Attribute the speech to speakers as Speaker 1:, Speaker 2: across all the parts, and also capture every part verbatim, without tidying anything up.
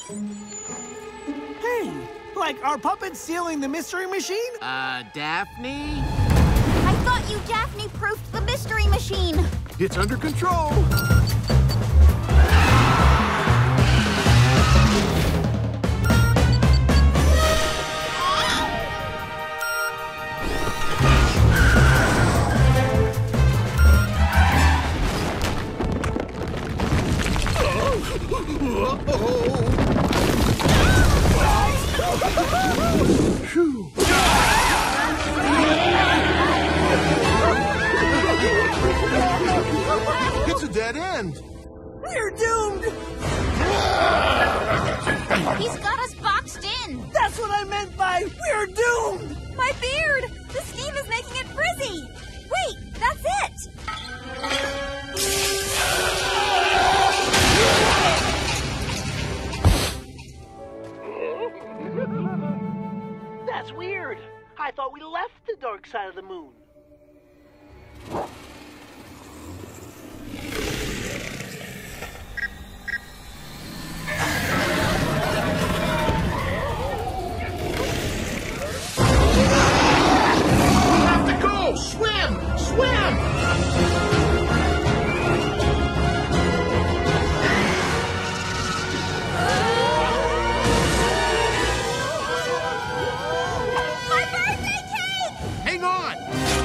Speaker 1: Hey, like, are puppets stealing the mystery machine?
Speaker 2: Uh, Daphne?
Speaker 3: I thought you Daphne-proofed the mystery machine.
Speaker 4: It's under control. It's a dead end.
Speaker 1: We're doomed!
Speaker 3: He's got us boxed in.
Speaker 1: That's what I meant by we're doomed!
Speaker 3: My beard! The steam is making it frizzy. Wait, that's it.
Speaker 1: That's weird. I thought we left the dark side of the moon.
Speaker 4: We have to go! Swim! Swim!
Speaker 3: My birthday cake!
Speaker 4: Hang on!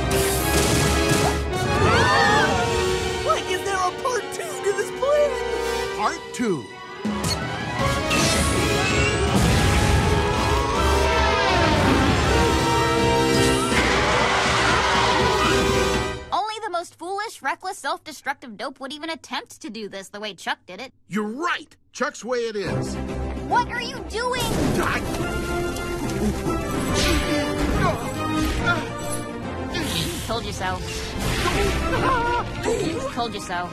Speaker 1: Like, is there a part two to this plan?
Speaker 4: Part two.
Speaker 3: Only the most foolish, reckless, self-destructive dope would even attempt to do this the way Chuck did it.
Speaker 4: You're right. Chuck's way it is.
Speaker 3: What are you doing? Told you so. Told you so.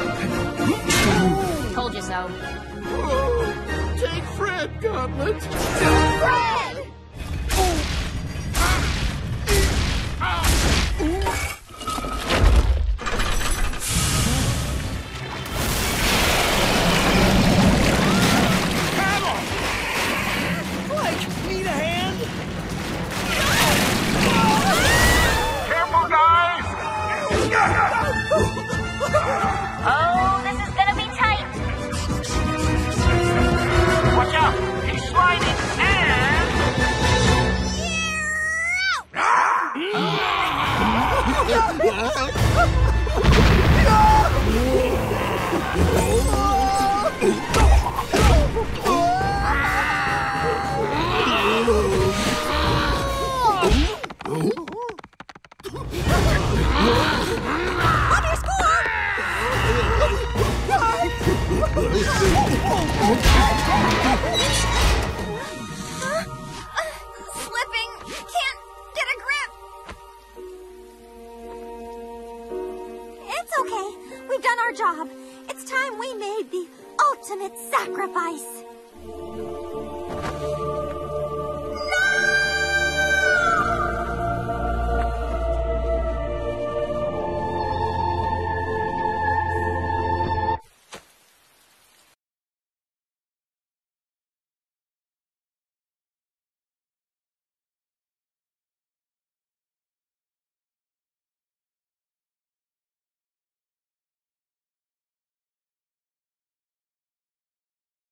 Speaker 3: Told you so.
Speaker 4: Oh, take Fred, Gauntlet.
Speaker 3: Fred!
Speaker 1: Like, need a hand?
Speaker 4: Careful, guys!
Speaker 3: Oh, this is gonna be tight.
Speaker 2: Watch out! He's sliding and...
Speaker 3: Slipping. Can't get a grip. It's okay. We've done our job. It's time we made the ultimate sacrifice.